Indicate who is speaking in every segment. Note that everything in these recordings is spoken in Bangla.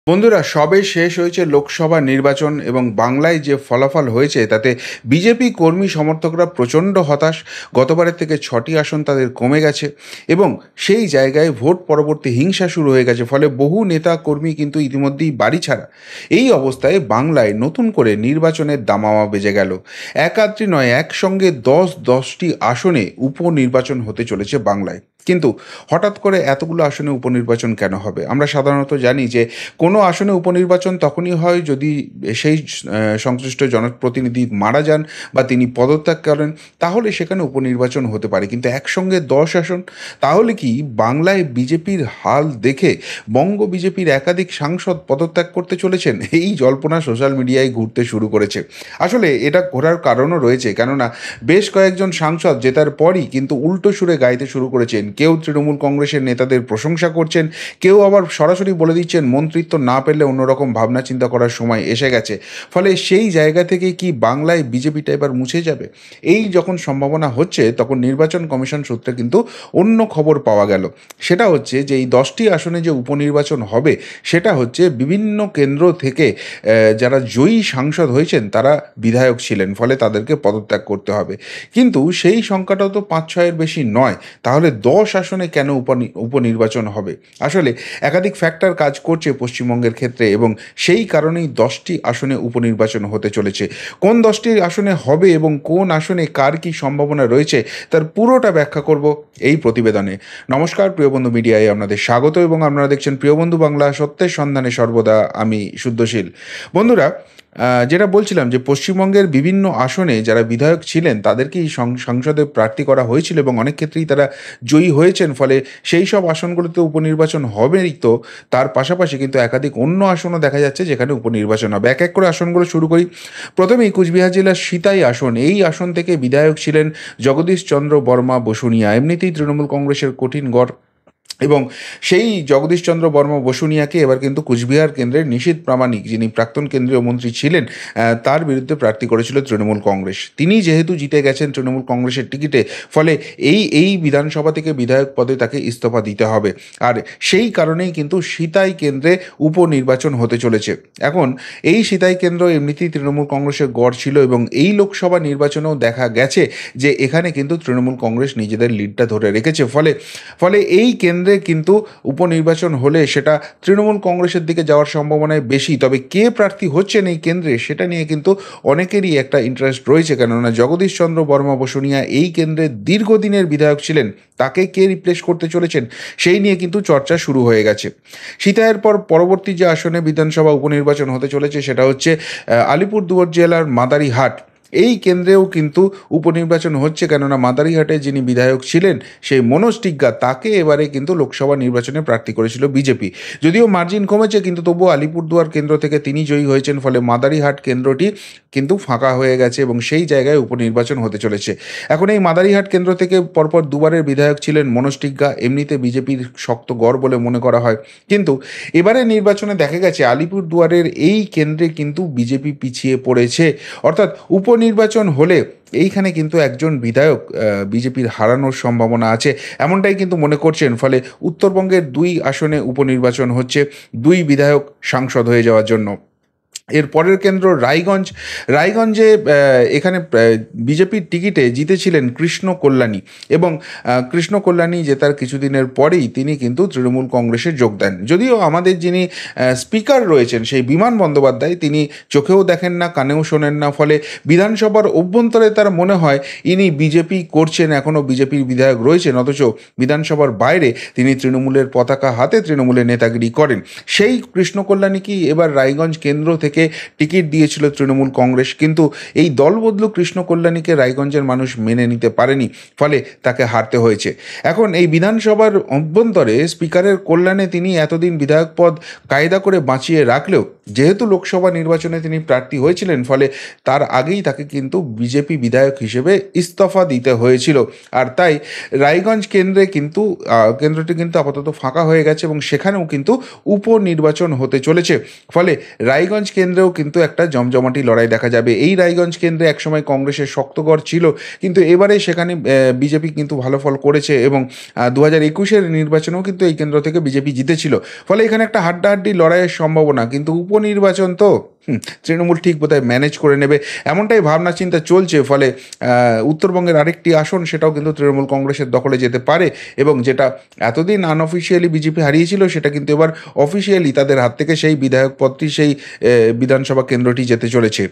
Speaker 1: বন্ধুরা, সবে শেষ হয়েছে লোকসভা নির্বাচন এবং বাংলায় যে ফলাফল হয়েছে তাতে বিজেপি কর্মী সমর্থকরা প্রচণ্ড হতাশ। গতবারের থেকে 6টি আসন তাদের কমে গেছে এবং সেই জায়গায় ভোট পরবর্তী হিংসা শুরু হয়ে গেছে, ফলে বহু নেতা কর্মী কিন্তু ইতিমধ্যেই বাড়ি ছাড়া। এই অবস্থায় বাংলায় নতুন করে নির্বাচনের দামামা বেজে গেল। একাত্রি নয়, একসঙ্গে 10টি আসনে উপনির্বাচন হতে চলেছে বাংলায়। কিন্তু হঠাৎ করে এতগুলো আসনে উপনির্বাচন কেন হবে? আমরা সাধারণত জানি যে কোনো আসনে উপনির্বাচন তখনই হয় যদি সেই সংশ্লিষ্ট জনপ্রতিনিধি মারা যান বা তিনি পদত্যাগ করেন, তাহলে সেখানে উপনির্বাচন হতে পারে। কিন্তু একসঙ্গে 10 আসন, তাহলে কি বাংলায় বিজেপির হাল দেখে বঙ্গ বিজেপির একাধিক সাংসদ পদত্যাগ করতে চলেছেন? এই জল্পনা সোশ্যাল মিডিয়ায় ঘুরতে শুরু করেছে। আসলে এটা ঘোরার কারণও রয়েছে, কেননা বেশ কয়েকজন সাংসদ জেতার পরই কিন্তু উল্টো সুরে গাইতে শুরু করেছেন। কেউ তৃণমূল কংগ্রেসের নেতাদের প্রশংসা করছেন, কেউ আবার সরাসরি বলে দিচ্ছেন মন্ত্রিত্ব না পেলে অন্যরকম ভাবনা চিন্তা করার সময় এসে গেছে। ফলে সেই জায়গা থেকে কি বাংলায় বিজেপিটা এবার মুছে যাবে? এই যখন সম্ভাবনা হচ্ছে, তখন নির্বাচন কমিশন সূত্রে কিন্তু অন্য খবর পাওয়া গেল। সেটা হচ্ছে যে এই 10টি আসনে যে উপনির্বাচন হবে, সেটা হচ্ছে বিভিন্ন কেন্দ্র থেকে যারা জয়ী সাংসদ হয়েছেন তারা বিধায়ক ছিলেন, ফলে তাদেরকে পদত্যাগ করতে হবে। কিন্তু সেই সংখ্যাটাও তো 5-6-এর বেশি নয়। তাহলে 10 আসনে কেন উপনির্বাচন হবে? আসলে একাধিক ফ্যাক্টর কাজ করছে পশ্চিমবঙ্গের ক্ষেত্রে এবং সেই কারণেই 10টি আসনে উপনির্বাচন হতে চলেছে। কোন 10টি আসনে হবে এবং কোন আসনে কার কী সম্ভাবনা রয়েছে, তার পুরোটা ব্যাখ্যা করব এই প্রতিবেদনে। নমস্কার, প্রিয়বন্ধু মিডিয়ায় আপনাদের স্বাগত এবং আপনারা দেখছেন প্রিয়বন্ধু বাংলা, সত্যের সন্ধানে সর্বদা আমি শুদ্ধশীল। বন্ধুরা, যেটা বলছিলাম যে পশ্চিমবঙ্গের বিভিন্ন আসনে যারা বিধায়ক ছিলেন তাদেরকেই সংসদে প্রার্থী করা হয়েছিল এবং অনেক ক্ষেত্রেই তারা জয়ী হয়েছেন। ফলে সেই সব আসনগুলোতে উপনির্বাচন হবেই, তো তার পাশাপাশি কিন্তু একাধিক অন্য আসনও দেখা যাচ্ছে যেখানে উপনির্বাচন হবে। এক এক করে আসনগুলো শুরু করি। প্রথমেই কুচবিহার জেলার সিতাই আসন। এই আসন থেকে বিধায়ক ছিলেন জগদীশ চন্দ্র বর্মা বসুনিয়া। এমনিতেই তৃণমূল কংগ্রেসের কঠিন গড় এবং সেই জগদীশচন্দ্র বর্মা বসুনিয়াকে এবার কিন্তু কুচবিহার কেন্দ্রের নিশীথ প্রামাণিক, যিনি প্রাক্তন কেন্দ্রীয় মন্ত্রী ছিলেন, তার বিরুদ্ধে প্রার্থী করেছিল তৃণমূল কংগ্রেস। তিনি যেহেতু জিতে গেছেন তৃণমূল কংগ্রেসের টিকিটে, ফলে এই বিধানসভা থেকে বিধায়ক পদে তাকে ইস্তফা দিতে হবে। আর সেই কারণেই কিন্তু সিতাই কেন্দ্রে উপনির্বাচন হতে চলেছে। এখন এই সিতাই কেন্দ্র এমনিতেই তৃণমূল কংগ্রেসের গড় ছিল এবং এই লোকসভা নির্বাচনেও দেখা গেছে যে এখানে কিন্তু তৃণমূল কংগ্রেস নিজেদের লিডটা ধরে রেখেছে। ফলে ফলে এই কেন্দ্রে কিন্তু উপনির্বাচন হলে সেটা তৃণমূল কংগ্রেসের দিকে যাওয়ার সম্ভাবনায় বেশি। তবে কে প্রার্থী হচ্ছেন এই কেন্দ্রে, সেটা নিয়ে কিন্তু অনেকেরই একটা ইন্টারেস্ট রয়েছে, কেননা জগদীশচন্দ্র বর্মা বসুনিয়া এই কেন্দ্রের দীর্ঘদিনের বিধায়ক ছিলেন। তাকে কে রিপ্লেস করতে চলেছেন সেই নিয়ে কিন্তু চর্চা শুরু হয়ে গেছে। সিতাইয়ের পর পরবর্তী যে আসনে বিধানসভা উপনির্বাচন হতে চলেছে সেটা হচ্ছে আলিপুরদুয়ার জেলার মাদারিহাট। এই কেন্দ্রেও কিন্তু উপনির্বাচন হচ্ছে, কেননা মাদারিহাটে যিনি বিধায়ক ছিলেন সেই মনোজ টিগ্গা, তাকে এবারে কিন্তু লোকসভা নির্বাচনে প্রার্থী করেছিল বিজেপি। যদিও মার্জিন কমেছে, কিন্তু তবুও আলিপুরদুয়ার কেন্দ্র থেকে তিনি জয়ী হয়েছেন, ফলে মাদারিহাট কেন্দ্রটি কিন্তু ফাঁকা হয়ে গেছে এবং সেই জায়গায় উপনির্বাচন হতে চলেছে। এখন এই মাদারিহাট কেন্দ্র থেকে পরপর দুবারের বিধায়ক ছিলেন মনোজ টিগ্গা, এমনিতে বিজেপির শক্ত গড় বলে মনে করা হয়। কিন্তু এবারে নির্বাচনে দেখা গেছে আলিপুরদুয়ারের এই কেন্দ্রে কিন্তু বিজেপি পিছিয়ে পড়েছে। অর্থাৎ উপনির্বাচন হলে এইখানে কিন্তু একজন বিধায়ক বিজেপির হারানোর সম্ভাবনা আছে, এমনটাই কিন্তু মনে করছেন। ফলে উত্তরবঙ্গের 2 আসনে উপনির্বাচন হচ্ছে 2 বিধায়ক সাংসদ হয়ে যাওয়ার জন্য। এর পরের কেন্দ্র রায়গঞ্জ। রায়গঞ্জে এখানে বিজেপির টিকিটে জিতেছিলেন কৃষ্ণ কল্যাণী এবং কৃষ্ণ কল্যাণী জেতার কিছুদিনের পরেই তিনি কিন্তু তৃণমূল কংগ্রেসে যোগ দেন। যদিও আমাদের যিনি স্পিকার রয়েছেন সেই বিমান বন্দ্যোপাধ্যায়, তিনি চোখেও দেখেন না, কানেও শোনেন না। ফলে বিধানসভার অভ্যন্তরে তার মনে হয় ইনি বিজেপি করছেন, এখনও বিজেপির বিধায়ক রয়েছেন, অথচ বিধানসভার বাইরে তিনি তৃণমূলের পতাকা হাতে তৃণমূলের নেতাগিরি করেন। সেই কৃষ্ণ কল্যাণীকেই এবার রায়গঞ্জ কেন্দ্র থেকে টিকিট দিয়েছিল তৃণমূল কংগ্রেস, কিন্তু এই দলবদলু কৃষ্ণ কল্যাণীকে রায়গঞ্জের মানুষ মেনে নিতে পারেনি, ফলে তাকে হারতে হয়েছে। এখন এই বিধানসভার অভ্যন্তরে স্পিকারের কল্যাণে তিনি এতদিন বিধায়ক পদ কায়দা করে বাঁচিয়ে রাখলেও যেহেতু লোকসভা নির্বাচনে তিনি প্রার্থী হয়েছিলেন, ফলে তার আগেই তাকে কিন্তু বিজেপি বিধায়ক হিসেবে ইস্তফা দিতে হয়েছিল। আর তাই রায়গঞ্জ কেন্দ্রটি কিন্তু আপাতত ফাঁকা হয়ে গেছে এবং সেখানেও কিন্তু উপনির্বাচন হতে চলেছে। ফলে রায়গঞ্জ কেন্দ্রেও কিন্তু একটা জমজমাটি লড়াই দেখা যাবে। এই রায়গঞ্জ কেন্দ্রে একসময় কংগ্রেসের শক্তগড় ছিল, কিন্তু এবারে সেখানে বিজেপি কিন্তু ভালো ফল করেছে এবং 2021-এর নির্বাচনেও কিন্তু এই কেন্দ্র থেকে বিজেপি জিতেছিল। ফলে এখানে একটা হাড্ডাহাড্ডি লড়াইয়ের সম্ভাবনা, কিন্তু উপনির্বাচন তো তৃণমূল ঠিক বোধহয় ম্যানেজ করে নেবে এমনটাই ভাবনা চিন্তা চলছে। ফলে উত্তরবঙ্গের আরেকটি আসন সেটাও কিন্তু তৃণমূল কংগ্রেসের দখলে যেতে পারে, এবং যেটা এতদিন আনঅফিসিয়ালি বিজেপি হারিয়েছিল সেটা কিন্তু এবার অফিসিয়ালি তাদের হাত থেকে সেই বিধায়ক পদটি, সেই বিধানসভা কেন্দ্রটি যেতে চলেছে।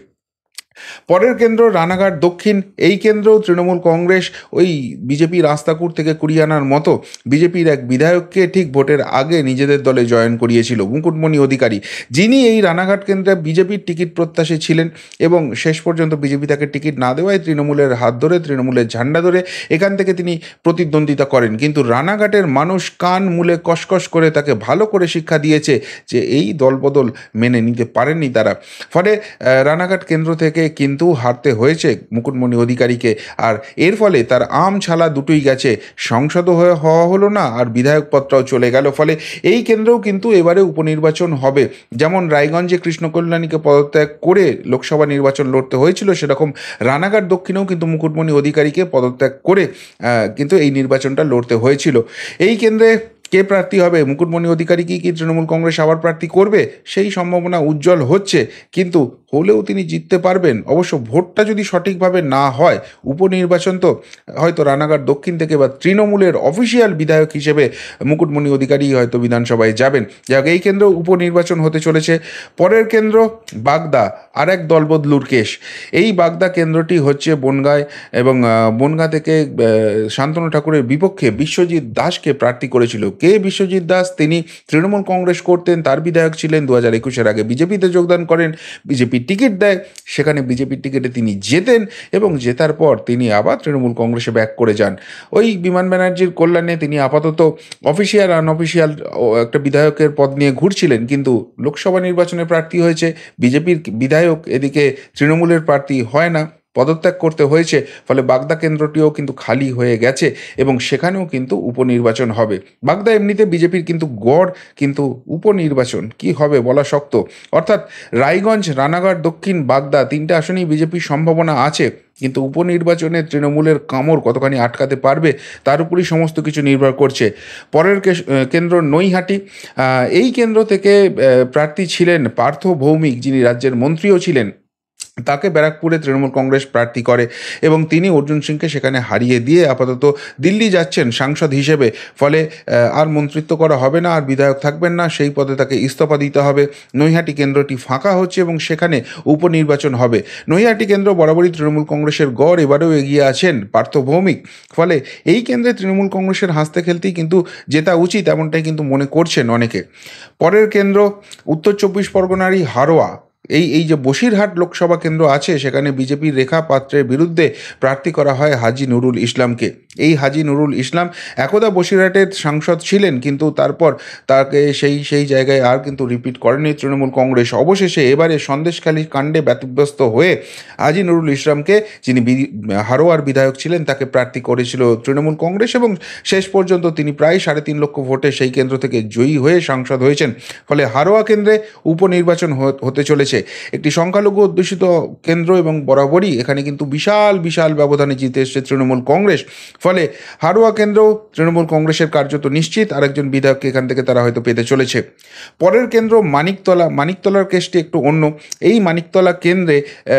Speaker 1: পরের কেন্দ্র রানাঘাট দক্ষিণ। এই কেন্দ্রেও তৃণমূল কংগ্রেস ওই বিজেপি রাস্তাকুট থেকে কুড়িয়ে আনার মতো বিজেপির এক বিধায়ককে ঠিক ভোটের আগে নিজেদের দলে জয়েন করিয়েছিল, মুকুটমণি অধিকারী, যিনি এই রানাঘাট কেন্দ্রে বিজেপির টিকিট প্রত্যাশী ছিলেন এবং শেষ পর্যন্ত বিজেপি তাকে টিকিট না দেওয়ায় তৃণমূলের হাত ধরে, তৃণমূলের ঝান্ডা ধরে এখান থেকে তিনি প্রতিদ্বন্দ্বিতা করেন। কিন্তু রানাঘাটের মানুষ কান মূলে কসকস করে তাকে ভালো করে শিক্ষা দিয়েছে যে এই দলবদল মেনে নিতে পারেননি তারা। ফলে রানাঘাট কেন্দ্র থেকে কিন্তু হারতে হয়েছে মুকুটমণি অধিকারীকে, আর এর ফলে তার আম ছালা দুটোই গেছে, সংসদও হওয়া হলো না আর বিধায়ক পদটাও চলে গেল। ফলে এই কেন্দ্রেও কিন্তু এবারে উপনির্বাচন হবে। যেমন রায়গঞ্জে কৃষ্ণকল্যাণীকে পদত্যাগ করে লোকসভা নির্বাচন লড়তে হয়েছিল, সেরকম রানাঘাট দক্ষিণেও কিন্তু মুকুটমণি অধিকারীকে পদত্যাগ করে কিন্তু এই নির্বাচনটা লড়তে হয়েছিল। এই কেন্দ্রে কে প্রার্থী হবে, মুকুটমণি অধিকারী কি তৃণমূল কংগ্রেস আবার প্রার্থী করবে, সেই সম্ভাবনা উজ্জ্বল হচ্ছে, কিন্তু হলেও তিনি জিততে পারবেন। অবশ্য ভোটটা যদি সঠিকভাবে না হয়, উপনির্বাচন তো হয়তো রানাঘাট দক্ষিণ থেকে বা তৃণমূলের অফিসিয়াল বিধায়ক হিসেবে মুকুটমণি অধিকারী হয়তো বিধানসভায় যাবেন। যাক, এই কেন্দ্র উপনির্বাচন হতে চলেছে। পরের কেন্দ্র বাগদা, আর এক দলবদলুর কেস। এই বাগদা কেন্দ্রটি হচ্ছে বনগাঁয়, এবং বনগাঁ থেকে শান্তনু ঠাকুরের বিপক্ষে বিশ্বজিৎ দাসকে প্রার্থী করেছিল। কে বিশ্বজিৎ দাস? তিনি তৃণমূল কংগ্রেস করতেন, তার বিধায়ক ছিলেন, 2021-এর আগে বিজেপিতে যোগদান করেন, বিজেপি টিকিট দেয়, সেখানে বিজেপির টিকিটে তিনি জেতেন এবং জেতার পর তিনি আবার তৃণমূল কংগ্রেসে ব্যাক করে যান। ওই বিমান ব্যানার্জির কল্যাণে তিনি আপাতত অফিসিয়াল আনঅফিসিয়াল একটা বিধায়কের পদ নিয়ে ঘুরছিলেন, কিন্তু লোকসভা নির্বাচনে প্রার্থী হয়েছে বিজেপির বিধায়ক, এদিকে তৃণমূলের প্রার্থী হয় না, পদত্যাগ করতে হয়েছে। ফলে বাগদা কেন্দ্রটিও কিন্তু খালি হয়ে গেছে এবং সেখানেও কিন্তু উপনির্বাচন হবে। বাগদা এমনিতে বিজেপির কিন্তু গড়, কিন্তু উপনির্বাচন কি হবে বলা শক্ত। অর্থাৎ রায়গঞ্জ, রানাঘাট দক্ষিণ, বাগদা, তিনটে আসনেই বিজেপির সম্ভাবনা আছে, কিন্তু উপনির্বাচনে তৃণমূলের কামড় কতখানি আটকাতে পারবে তার উপরই সমস্ত কিছু নির্ভর করছে। পরের কেন্দ্র নৈহাটি। এই কেন্দ্র থেকে প্রার্থী ছিলেন পার্থ ভৌমিক, যিনি রাজ্যের মন্ত্রীও ছিলেন। তাকে ব্যারাকপুরে তৃণমূল কংগ্রেস প্রার্থী করে এবং তিনি অর্জুন সিংকে সেখানে হারিয়ে দিয়ে আপাতত দিল্লি যাচ্ছেন সাংসদ হিসেবে। ফলে আর মন্ত্রিত্ব করা হবে না, আর বিধায়ক থাকবেন না, সেই পদে তাকে ইস্তফা দিতে হবে। নৈহাটি কেন্দ্রটি ফাঁকা হচ্ছে এবং সেখানে উপনির্বাচন হবে। নৈহাটি কেন্দ্র বরাবরই তৃণমূল কংগ্রেসের গড়, এবারেও এগিয়ে আছেন পার্থ ভৌমিক। ফলে এই কেন্দ্রে তৃণমূল কংগ্রেসের হাসতে খেলতেই কিন্তু জেতা উচিত, এমনটাই কিন্তু মনে করছেন অনেকে। পরের কেন্দ্র উত্তর 24 পরগনারই হারোয়া। এই যে বসিরহাট লোকসভা কেন্দ্র আছে, সেখানে বিজেপির রেখা পাত্রের বিরুদ্ধে প্রার্থী করা হয় হাজি নুরুল ইসলামকে। এই হাজি নুরুল ইসলাম একদা বসিরহাটের সাংসদ ছিলেন, কিন্তু তারপর তাকে সেই জায়গায় আর কিন্তু রিপিট করেনি তৃণমূল কংগ্রেস। অবশেষে এবারে সন্দেশখালী কাণ্ডে ব্যতিব্যস্ত হয়ে হাজি নুরুল ইসলামকে, যিনি হারোয়ার বিধায়ক ছিলেন, তাকে প্রার্থী করেছিল তৃণমূল কংগ্রেস এবং শেষ পর্যন্ত তিনি প্রায় 3.5 লক্ষ ভোটে সেই কেন্দ্র থেকে জয়ী হয়ে সাংসদ হয়েছেন। ফলে হারোয়া কেন্দ্রে উপনির্বাচন হতে চলেছে। একটি সংখ্যালঘু অধ্যুষিত কেন্দ্র এবং বরাবরই এখানে কিন্তু বিশাল বিশাল ব্যবধানে জিতে এসেছে তৃণমূল কংগ্রেস। ফলে হারোয়া কেন্দ্র তৃণমূল কংগ্রেসের কার্যত নিশ্চিত আরেকজন বিধায়ককে এখান থেকে তারা হয়তো পেতে চলেছে। পরের কেন্দ্র মানিকতলা। মানিকতলার কেসটি একটু অন্য। এই মানিকতলা কেন্দ্রে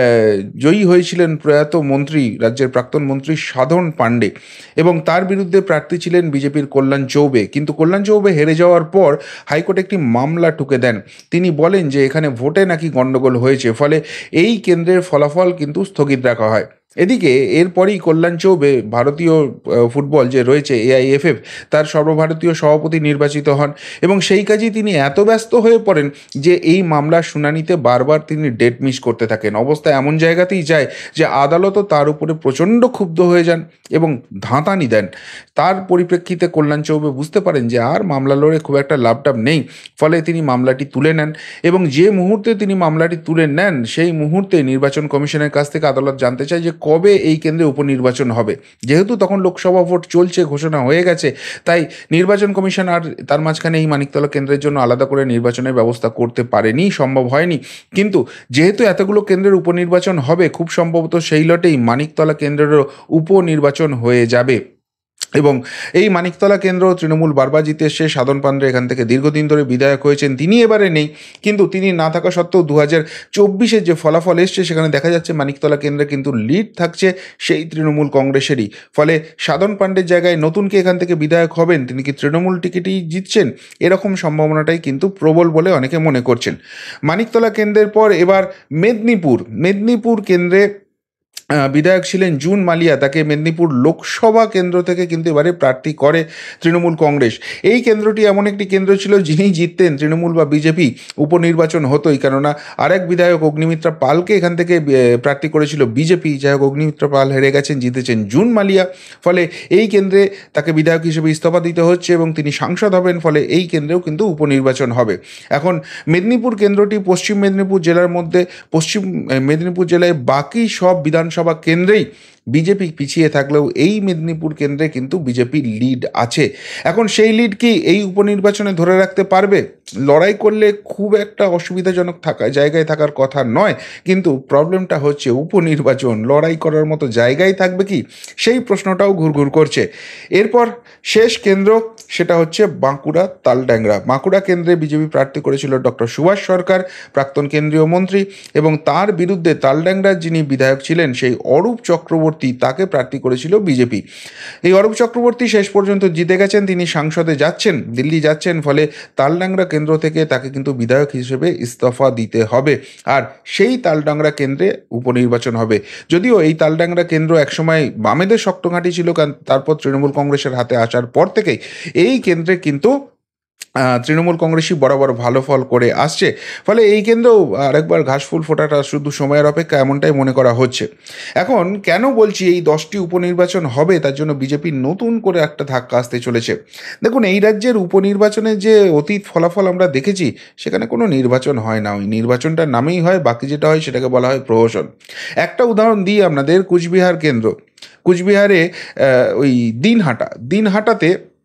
Speaker 1: জয়ী হয়েছিলেন প্রয়াত মন্ত্রী, রাজ্যের প্রাক্তন মন্ত্রী সাধন পাণ্ডে, এবং তার বিরুদ্ধে প্রার্থী ছিলেন বিজেপির কল্যাণ চৌবে। কিন্তু কল্যাণ চৌবে হেরে যাওয়ার পর হাইকোর্টে একটি মামলা ঠুকে দেন। তিনি বলেন যে এখানে ভোটে নাকি গণ্ডগোল হয়েছে, ফলে এই কেন্দ্রের ফলাফল কিন্তু স্থগিত রাখা হয়। এদিকে এরপরই কল্যাণ চৌবে ভারতীয় ফুটবল যে রয়েছে AIFF, তার সর্বভারতীয় সভাপতি নির্বাচিত হন এবং সেই কাজেই তিনি এত ব্যস্ত হয়ে পড়েন যে এই মামলার শুনানিতে বারবার তিনি ডেট মিস করতে থাকেন। অবস্থা এমন জায়গাতেই যায় যে আদালতও তার উপরে প্রচণ্ড ক্ষুব্ধ হয়ে যান এবং ধাঁতানি দেন। তার পরিপ্রেক্ষিতে কল্যাণ চৌবে বুঝতে পারেন যে আর মামলা লড়ে খুব একটা লাভটাভ নেই। ফলে তিনি মামলাটি তুলে নেন এবং যে মুহূর্তে তিনি মামলাটি তুলে নেন সেই মুহূর্তে নির্বাচন কমিশনের কাছ থেকে আদালত জানতে চায় যে কবে এই কেন্দ্রে উপনির্বাচন হবে। যেহেতু তখন লোকসভা ভোট চলছে, ঘোষণা হয়ে গেছে, তাই নির্বাচন কমিশন আর তার মাঝখানে এই মানিকতলা কেন্দ্রের জন্য আলাদা করে নির্বাচনের ব্যবস্থা করতে পারেনি, সম্ভব হয়নি। কিন্তু যেহেতু এতগুলো কেন্দ্রের উপনির্বাচন হবে, খুব সম্ভবত সেই লটেই মানিকতলা কেন্দ্রেরও উপনির্বাচন হয়ে যাবে। এবং এই মানিকতলা কেন্দ্র তৃণমূল বারবার জিতে এসছে। সাধন পান্ডে এখান থেকে দীর্ঘদিন ধরে বিধায়ক হয়েছেন, তিনি এবারে নেই। কিন্তু তিনি না থাকা সত্ত্বেও 2024-এর যে ফলাফল এসছে সেখানে দেখা যাচ্ছে মানিকতলা কেন্দ্রে কিন্তু লিড থাকছে সেই তৃণমূল কংগ্রেসেরই। ফলে সাধন পান্ডের জায়গায় নতুন কে এখান থেকে বিধায়ক হবেন, তিনি কি তৃণমূল টিকিটেই জিতছেন, এরকম সম্ভাবনাটাই কিন্তু প্রবল বলে অনেকে মনে করছেন। মানিকতলা কেন্দ্রের পর এবার মেদিনীপুর কেন্দ্রে বিধায়ক ছিলেন জুন মালিয়া, তাকে মেদিনীপুর লোকসভা কেন্দ্র থেকে কিন্তু এবারে প্রার্থী করে তৃণমূল কংগ্রেস। এই কেন্দ্রটি এমন একটি কেন্দ্র ছিল, যিনি জিততেন তৃণমূল বা বিজেপি উপনির্বাচন হতোই, কেননা আরেক বিধায়ক অগ্নিমিত্রা পালকে এখান থেকে প্রার্থী করেছিল বিজেপি। যাই হোক, অগ্নিমিত্রা পাল হেরে গেছেন, জিতেছেন জুন মালিয়া। ফলে এই কেন্দ্রে তাকে বিধায়ক হিসেবে ইস্তফা দিতে হচ্ছে এবং তিনি সাংসদ হবেন। ফলে এই কেন্দ্রেও কিন্তু উপনির্বাচন হবে। এখন মেদিনীপুর কেন্দ্রটি পশ্চিম মেদিনীপুর জেলার মধ্যে, পশ্চিম মেদিনীপুর জেলায় বাকি সব বিধানসভা কেন্দ্রেই বিজেপি পিছিয়ে থাকলেও এই মেদিনীপুর কেন্দ্রে কিন্তু বিজেপির লিড আছে। এখন সেই লিড কি এই উপনির্বাচনে ধরে রাখতে পারবে? লড়াই করলে খুব একটা অসুবিধাজনক জায়গায় থাকার কথা নয়, কিন্তু প্রবলেমটা হচ্ছে উপনির্বাচন লড়াই করার মতো জায়গায় থাকবে কি, সেই প্রশ্নটাও ঘুরঘুর করছে। এরপর শেষ কেন্দ্র, সেটা হচ্ছে বাঁকুড়া কেন্দ্রে বিজেপি প্রার্থী করেছিল ডক্টর সুভাষ সরকার, প্রাক্তন কেন্দ্রীয় মন্ত্রী, এবং তার বিরুদ্ধে তালড্যাংরার যিনি বিধায়ক ছিলেন সেই অরূপ চক্রবর্তী, তাকে প্রার্থী করেছিল বিজেপি। এই অরূপ চক্রবর্তী শেষ পর্যন্ত জিতে গেছেন, তিনি সংসদে যাচ্ছেন, দিল্লি যাচ্ছেন। ফলে তালড্যাংরা কেন্দ্র থেকে তাকে কিন্তু বিধায়ক হিসেবে ইস্তফা দিতে হবে, আর সেই তালড্যাংরা কেন্দ্রে উপনির্বাচন হবে। যদিও এই তালড্যাংরা কেন্দ্র একসময় বামেদের শক্ত ঘাঁটি ছিল, কারণ তারপর তৃণমূল কংগ্রেসের হাতে আসার পর থেকেই এই কেন্দ্রে কিন্তু তৃণমূল কংগ্রেসই বরাবর ভালো ফল করে আসছে। ফলে এই কেন্দ্রেও আরেকবার ঘাসফুল ফোটাটা শুধু সময়ের অপেক্ষা, এমনটাই মনে করা হচ্ছে। এখন কেন বলছি এই 10টি উপনির্বাচন হবে, তার জন্য বিজেপির নতুন করে একটা ধাক্কা আসতে চলেছে। দেখুন, এই রাজ্যের উপনির্বাচনের যে অতীত ফলাফল আমরা দেখেছি, সেখানে কোনো নির্বাচন হয় না, ওই নির্বাচনটার নামেই হয়, বাকি যেটা হয় সেটাকে বলা হয় প্রহসন। একটা উদাহরণ দিই আপনাদের, কুচবিহার কেন্দ্র। কুচবিহারে ওই দিনহাটাতে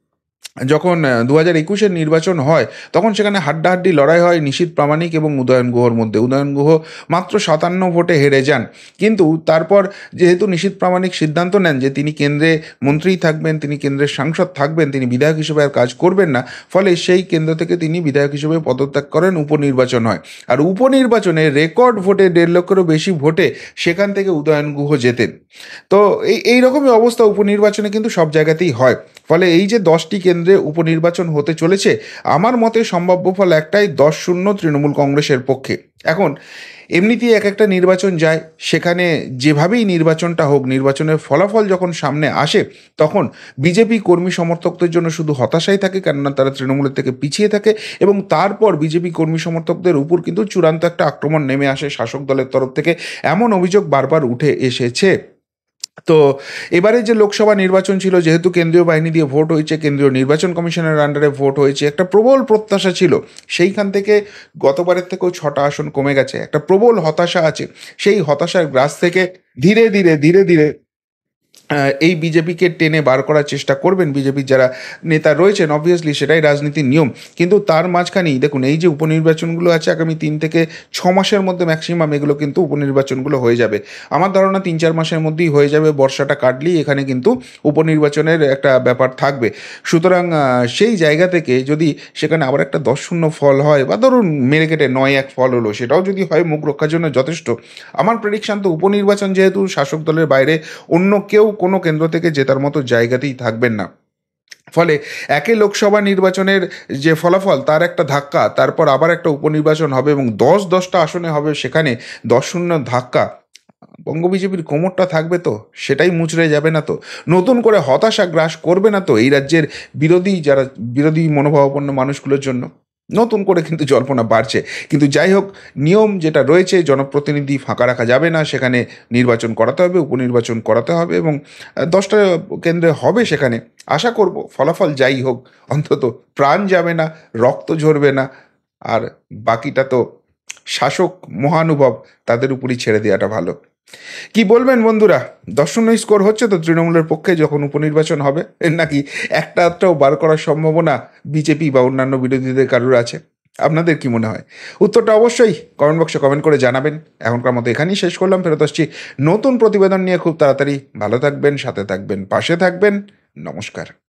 Speaker 1: যখন 2021-এর নির্বাচন হয়, তখন সেখানে হাড্ডাহাড্ডি লড়াই হয় নিশীথ প্রামাণিক এবং উদয়ন গুহর মধ্যে। উদয়ন গুহ মাত্র 57 ভোটে হেরে যান, কিন্তু তারপর যেহেতু নিশীথ প্রামাণিক সিদ্ধান্ত নেন যে তিনি কেন্দ্রে মন্ত্রীই থাকবেন, তিনি কেন্দ্রের সাংসদ থাকবেন, তিনি বিধায়ক হিসেবে আর কাজ করবেন না, ফলে সেই কেন্দ্র থেকে তিনি বিধায়ক হিসেবে পদত্যাগ করেন, উপনির্বাচন হয়। আর উপনির্বাচনে রেকর্ড ভোটে 1.5 লক্ষেরও বেশি ভোটে সেখান থেকে উদয়ন গুহ জেতেন। তো এই রকমই অবস্থা উপনির্বাচনে কিন্তু সব জায়গাতেই হয়। ফলে এই যে 10টি কেন্দ্রে উপনির্বাচন হতে চলেছে, আমার মতে সম্ভাব্য ফল একটাই, 10-0 তৃণমূল কংগ্রেসের পক্ষে। এখন এমনিতেই এক একটা নির্বাচন যায়, সেখানে যেভাবেই নির্বাচনটা হোক, নির্বাচনের ফলাফল যখন সামনে আসে, তখন বিজেপি কর্মী সমর্থকদের জন্য শুধু হতাশাই থাকে, কেননা তারা তৃণমূলের থেকে পিছিয়ে থাকে, এবং তারপর বিজেপি কর্মী সমর্থকদের উপর কিন্তু চূড়ান্ত একটা আক্রমণ নেমে আসে শাসক দলের তরফ থেকে, এমন অভিযোগ বারবার উঠে এসেছে। তো এবারে যে লোকসভা নির্বাচন ছিল, যেহেতু কেন্দ্রীয় বাহিনী দিয়ে ভোট হয়েছে, কেন্দ্রীয় নির্বাচন কমিশনের আন্ডারে ভোট হয়েছে, একটা প্রবল প্রত্যাশা ছিল, সেইখান থেকে গতবারের থেকেও 6টা আসন কমে গেছে, একটা প্রবল হতাশা আছে। সেই হতাশার গ্রাস থেকে ধীরে ধীরে এই বিজেপিকে টেনে বার করার চেষ্টা করবেন বিজেপির যারা নেতা রয়েছেন, অবভিয়াসলি সেটাই রাজনীতির নিয়ম। কিন্তু তার মাঝখানেই দেখুন, এই যে উপনির্বাচনগুলো আছে আগামী 3 থেকে 6 মাসের মধ্যে ম্যাক্সিমাম, এগুলো কিন্তু উপনির্বাচনগুলো হয়ে যাবে। আমার ধারণা 3-4 মাসের মধ্যেই হয়ে যাবে, বর্ষাটা কাটলেই এখানে কিন্তু উপনির্বাচনের একটা ব্যাপার থাকবে। সুতরাং সেই জায়গা থেকে যদি সেখানে আবার একটা 10-0 ফল হয়, বা ধরুন মেরে কেটে 9-1 ফল হলো, সেটাও যদি হয় মুখ রক্ষার জন্য যথেষ্ট। আমার প্রেডিকশন তো উপনির্বাচন যেহেতু শাসক দলের বাইরে অন্য কেউ কোনো কেন্দ্র থেকে জেতার মতো জায়গাতেই থাকবেন না। ফলে একে লোকসভা নির্বাচনের যে ফলাফল, তার একটা ধাক্কা, তারপর আবার একটা উপনির্বাচন হবে এবং 10-10টা আসনে হবে, সেখানে 10-0 ধাক্কা। বঙ্গ বিজেপির কোমরটা থাকবে তো, সেটাই মুচড়ে যাবে না তো, নতুন করে হতাশা গ্রাস করবে না তো এই রাজ্যের বিরোধী মনোভাবাপন্ন মানুষগুলোর জন্য? নতুন করে কিন্তু জল্পনা বাড়ছে। কিন্তু যাই হোক, নিয়ম যেটা রয়েছে, জনপ্রতিনিধি ফাঁকা রাখা যাবে না, সেখানে নির্বাচন করাতে হবে, উপনির্বাচন করাতে হবে, এবং 10টা কেন্দ্রে হবে। সেখানে আশা করব ফলাফল যাই হোক, অন্তত প্রাণ যাবে না, রক্ত ঝরবে না, আর বাকিটা তো শাসক মহানুভব, তাদের উপরই ছেড়ে দেওয়াটা ভালো। কি বলবেন বন্ধুরা, দর্শনীয় স্কোর হচ্ছে তো তৃণমূলের পক্ষে যখন উপনির্বাচন হবে, নাকি একটা আধটাও বার করার সম্ভাবনা বিজেপি বা অন্যান্য বিরোধীদের কারোর আছে? আপনাদের কি মনে হয়? উত্তরটা অবশ্যই কমেন্ট বক্সে কমেন্ট করে জানাবেন। এখনকার মতো এখানেই শেষ করলাম, ফেরত আসছি নতুন প্রতিবেদন নিয়ে খুব তাড়াতাড়ি। ভালো থাকবেন, সাথে থাকবেন, পাশে থাকবেন। নমস্কার।